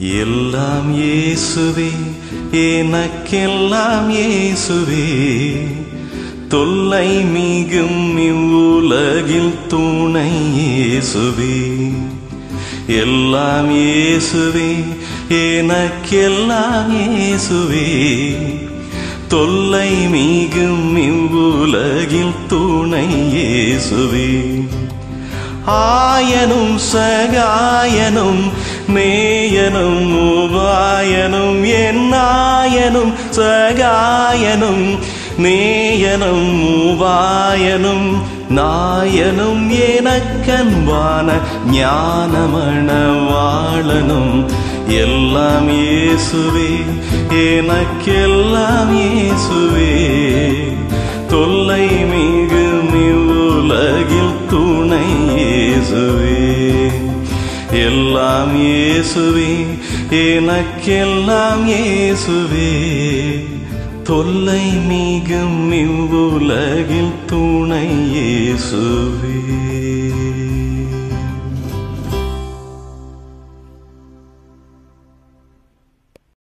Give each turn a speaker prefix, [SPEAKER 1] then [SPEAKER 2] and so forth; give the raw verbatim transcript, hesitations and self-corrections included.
[SPEAKER 1] எல்லாம் இயேசுவே, எனக்கெல்லாம் இயேசுவே, தொல்லை மிகும் இவ்வுலகில் துணை இயேசுவே. எல்லாம் இயேசுவே, எனக்கெல்லாம் இயேசுவே, தொல்லை மிகும் இவ்வுலகில் துணை இயேசுவே. ஆயனும் சகாயனும் நேயனும் உபாயனும் என் நாயனும் சகாயனும் நேயனும் உபாயனும் நாயனும் எனக்கன்பான ஞானமணவாளனும். எல்லாம் இயேசுவே, எனக்கெல்லாம் இயேசுவே, தொல்லை மிகும் இவ்வுலகில் துணை இயேசுவே. எல்லாம் இயேசுவே, எனக்கெல்லாம் இயேசுவே, தொல்லை மிகும் இவ்வுலகில் துணை இயேசுவே.